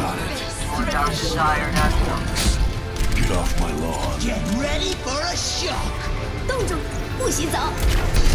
Got it. What our sire has done. Get off my lawn. Get ready for a shock. 冻住，不许走！